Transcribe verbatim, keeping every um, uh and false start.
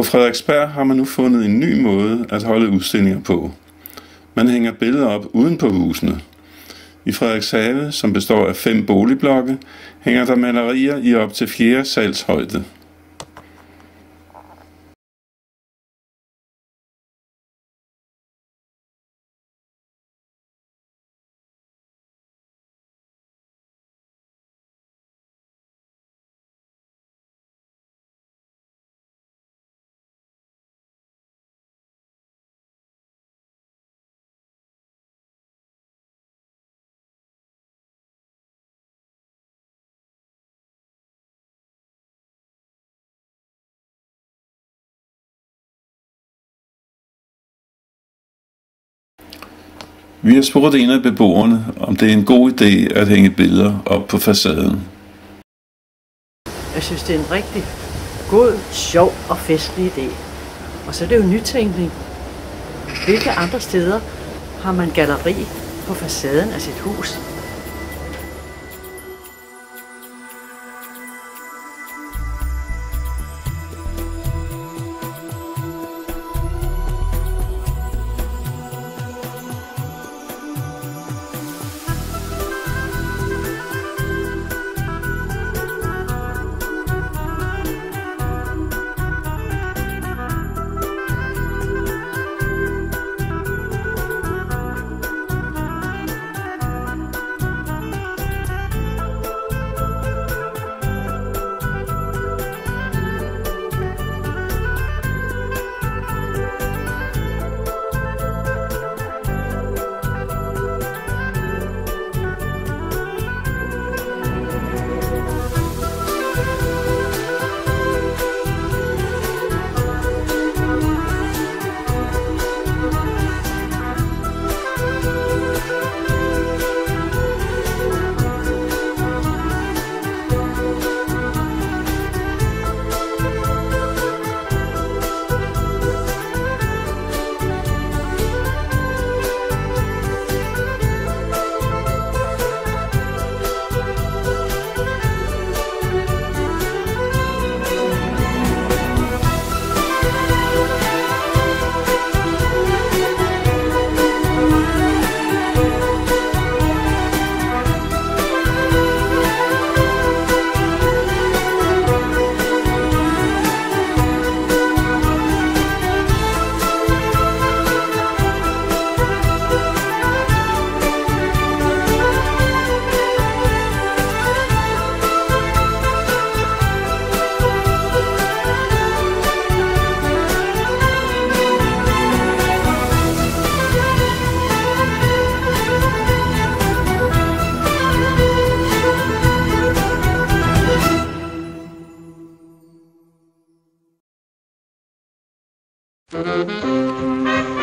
Frederiksberg har man nu fundet en ny måde at holde udstillinger på. Man hænger billeder op uden på husene. I Frederikshave, som består af fem boligblokke, hænger der malerier i op til fjerde salshøjde. Vi har spurgt en af beboerne, om det er en god idé at hænge billeder op på facaden. Jeg synes, det er en rigtig god, sjov og festlig idé. Og så er det jo nytænkning. Hvilke andre steder har man galleri på facaden af sit hus? Thank you.